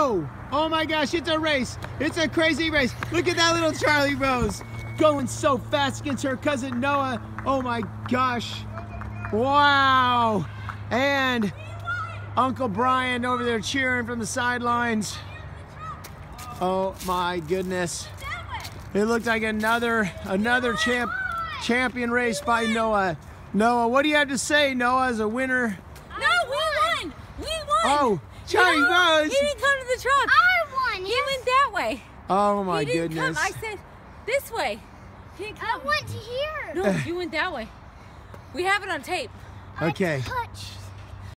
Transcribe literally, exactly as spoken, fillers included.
Whoa! Oh my gosh, it's a race. It's a crazy race. Look at that little Charlie Rose going so fast against her cousin Noah. Oh my gosh. Wow. And Uncle Brian over there cheering from the sidelines. Oh my goodness. It looked like another another champ champion race by Noah. Noah, what do you have to say, Noah, as a winner? No, we won! We won! Oh, Charlie no, Rose! He didn't come to the truck. I won! He went that way. Oh my he didn't goodness. Come. I said this way. He didn't come. I went here! No, you went that way. We have it on tape. Okay. I touched.